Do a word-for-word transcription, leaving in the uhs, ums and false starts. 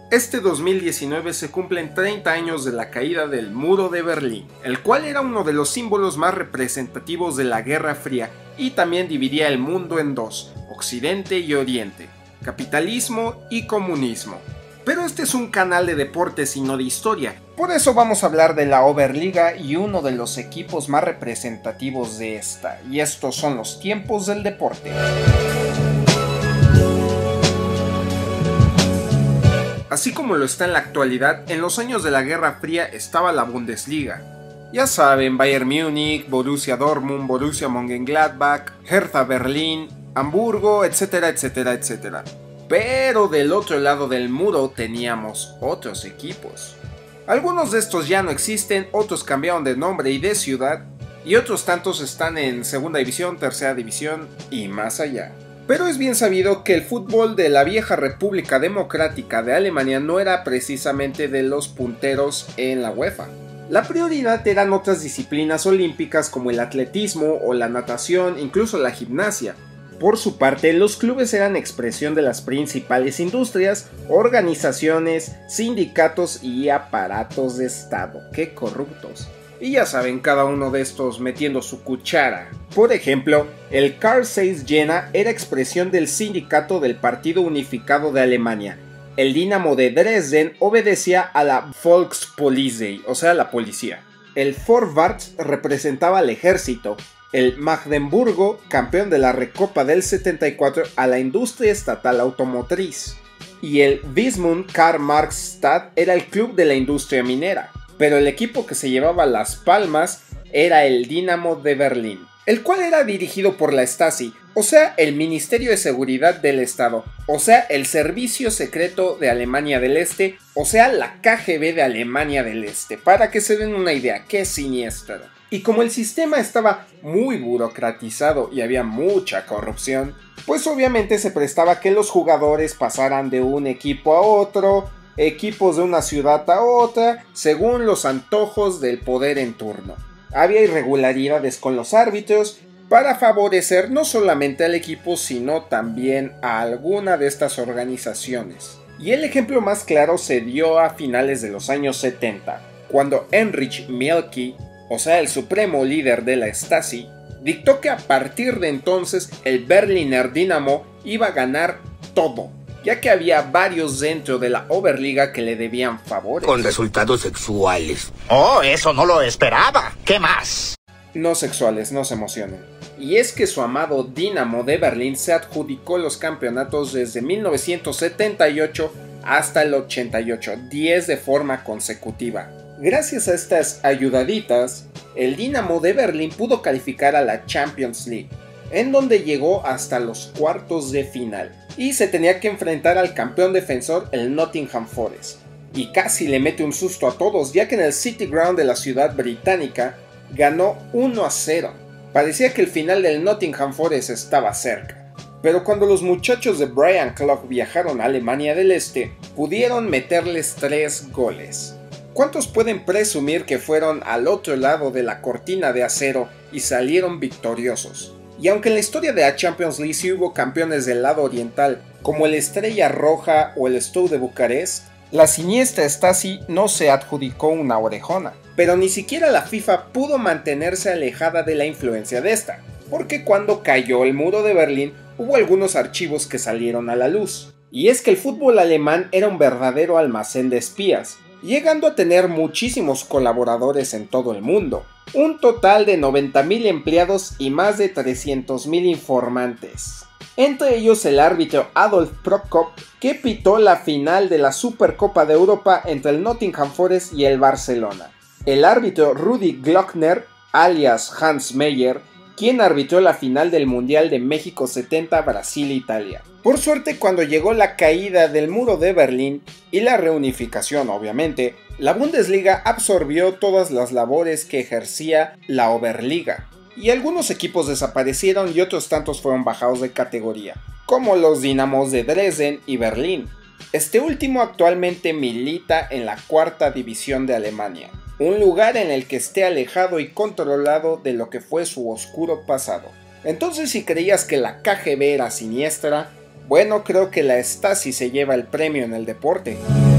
Este dos mil diecinueve se cumplen treinta años de la caída del Muro de Berlín, el cual era uno de los símbolos más representativos de la Guerra Fría y también dividía el mundo en dos, Occidente y Oriente, capitalismo y comunismo. Pero este es un canal de deportes y no de historia, por eso vamos a hablar de la Oberliga y uno de los equipos más representativos de esta, y estos son los tiempos del deporte. Así como lo está en la actualidad, en los años de la Guerra Fría estaba la Bundesliga. Ya saben, Bayern Múnich, Borussia Dortmund, Borussia Mönchengladbach, Hertha Berlín, Hamburgo, etcétera, etcétera, etcétera. Pero del otro lado del muro teníamos otros equipos. Algunos de estos ya no existen, otros cambiaron de nombre y de ciudad, y otros tantos están en segunda división, tercera división y más allá. Pero es bien sabido que el fútbol de la vieja República Democrática de Alemania no era precisamente de los punteros en la UEFA. La prioridad eran otras disciplinas olímpicas como el atletismo o la natación, incluso la gimnasia. Por su parte, los clubes eran expresión de las principales industrias, organizaciones, sindicatos y aparatos de Estado. ¡Qué corruptos! Y ya saben, cada uno de estos metiendo su cuchara. Por ejemplo, el Carl Zeiss Jena era expresión del sindicato del Partido Unificado de Alemania. El Dinamo de Dresden obedecía a la Volkspolizei, o sea, la policía. El Vorwärts representaba al ejército. El Magdeburgo, campeón de la Recopa del setenta y cuatro, a la industria estatal automotriz. Y el Wismut Karl-Marx-Stadt era el club de la industria minera. Pero el equipo que se llevaba las palmas era el Dinamo de Berlín, el cual era dirigido por la Stasi, o sea, el Ministerio de Seguridad del Estado, o sea, el Servicio Secreto de Alemania del Este, o sea, la K G B de Alemania del Este, para que se den una idea, qué siniestro. Y como el sistema estaba muy burocratizado y había mucha corrupción, pues obviamente se prestaba a que los jugadores pasaran de un equipo a otro, equipos de una ciudad a otra, según los antojos del poder en turno. Había irregularidades con los árbitros para favorecer no solamente al equipo, sino también a alguna de estas organizaciones. Y el ejemplo más claro se dio a finales de los años setenta, cuando Heinrich Mielke, o sea el supremo líder de la Stasi, dictó que a partir de entonces el Berliner Dynamo iba a ganar todo, ya que había varios dentro de la Oberliga que le debían favores. Con resultados sexuales. Oh, eso no lo esperaba. ¿Qué más? No sexuales, no se emocionen. Y es que su amado Dinamo de Berlín se adjudicó los campeonatos desde mil novecientos setenta y ocho hasta el ochenta y ocho, diez de forma consecutiva. Gracias a estas ayudaditas, el Dinamo de Berlín pudo calificar a la Champions League, en donde llegó hasta los cuartos de final, y se tenía que enfrentar al campeón defensor, el Nottingham Forest. Y casi le mete un susto a todos, ya que en el City Ground de la ciudad británica ganó uno a cero. Parecía que el final del Nottingham Forest estaba cerca. Pero cuando los muchachos de Brian Clough viajaron a Alemania del Este, pudieron meterles tres goles. ¿Cuántos pueden presumir que fueron al otro lado de la cortina de acero y salieron victoriosos? Y aunque en la historia de la Champions League sí hubo campeones del lado oriental, como el Estrella Roja o el Steaua de Bucarest, la siniestra Stasi no se adjudicó una orejona. Pero ni siquiera la FIFA pudo mantenerse alejada de la influencia de esta, porque cuando cayó el muro de Berlín hubo algunos archivos que salieron a la luz. Y es que el fútbol alemán era un verdadero almacén de espías, llegando a tener muchísimos colaboradores en todo el mundo. Un total de noventa mil empleados y más de trescientos mil informantes. Entre ellos el árbitro Adolf Prokop, que pitó la final de la Supercopa de Europa entre el Nottingham Forest y el Barcelona. El árbitro Rudi Glockner, alias Hans Meyer, quien arbitró la final del Mundial de México setenta, Brasil-Italia. Por suerte, cuando llegó la caída del muro de Berlín y la reunificación, obviamente, la Bundesliga absorbió todas las labores que ejercía la Oberliga, y algunos equipos desaparecieron y otros tantos fueron bajados de categoría, como los Dinamos de Dresden y Berlín. Este último actualmente milita en la cuarta división de Alemania, un lugar en el que esté alejado y controlado de lo que fue su oscuro pasado. Entonces, si creías que la K G B era siniestra, bueno, creo que la Stasi se lleva el premio en el deporte.